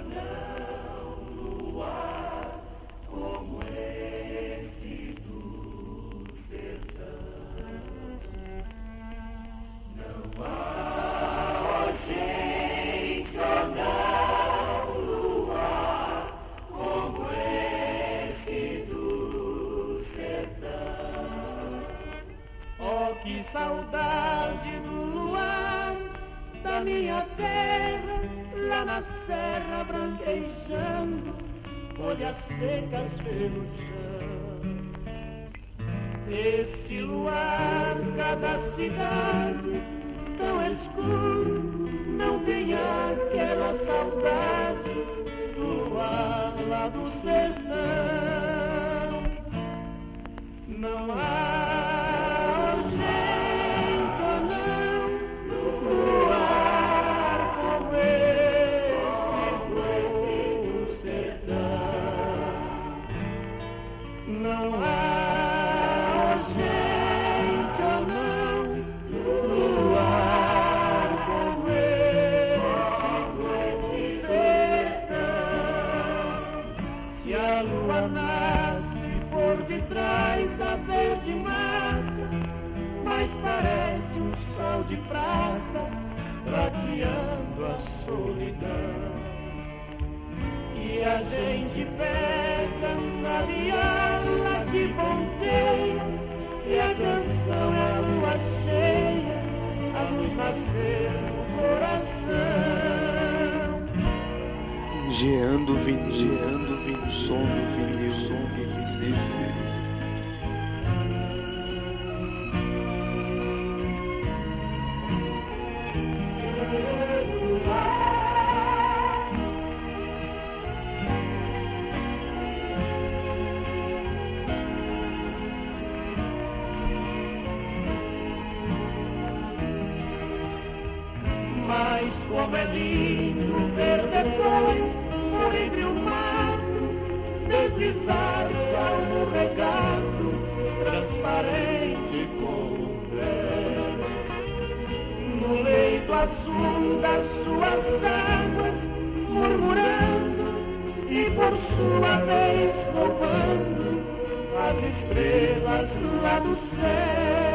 Que saudade do luar da minha terra, lá na serra branquejando, folhas secas pelo chão. Esse luar, cada cidade tão escuro, não tem aquela saudade do luar lá do sertão. Não há não há gente ou não luar como esse sertão. Se a lua nasce por detrás da verde mata, mas parece um sol de prata prateando a solidão. E a gente pega na viola que ponteia, e a canção é a lua cheia, a luz nascer no coração. Geando vinil, som do vinil, som do vinil. Mas como é lindo ver depois, por entre o mato, deslizar qual no regato, transparente como véu. No leito azul das suas águas, murmurando, e por sua vez roubando as estrelas lá do céu.